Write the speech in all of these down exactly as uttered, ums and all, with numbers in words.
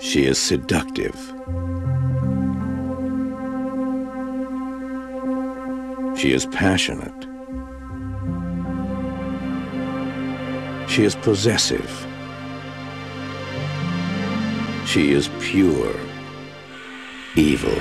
She is seductive. She is passionate. She is possessive. She is pure evil.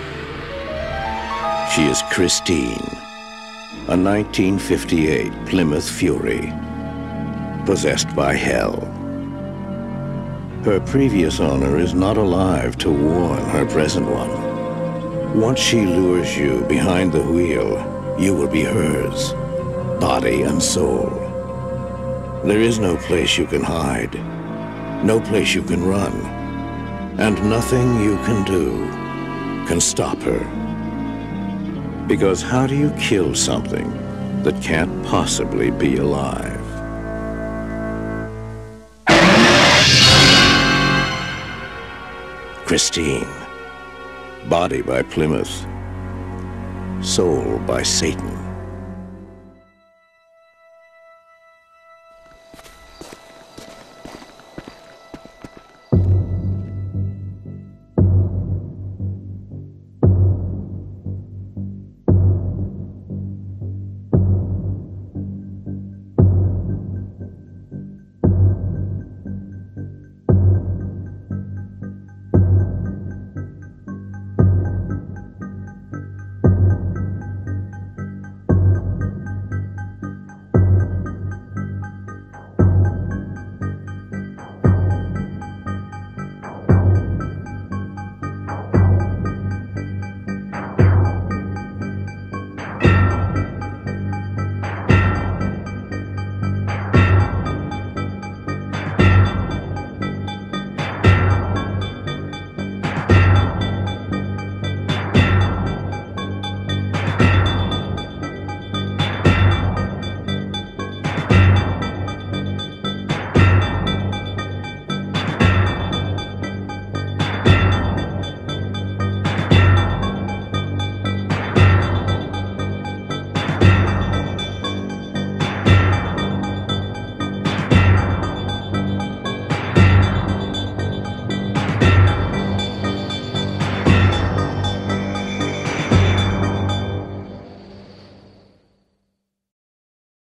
She is Christine, a nineteen fifty-eight Plymouth Fury, possessed by hell. Her previous owner is not alive to warn her present one. Once she lures you behind the wheel, you will be hers, body and soul. There is no place you can hide, no place you can run, and nothing you can do can stop her. Because how do you kill something that can't possibly be alive? Christine, body by Plymouth, soul by Satan.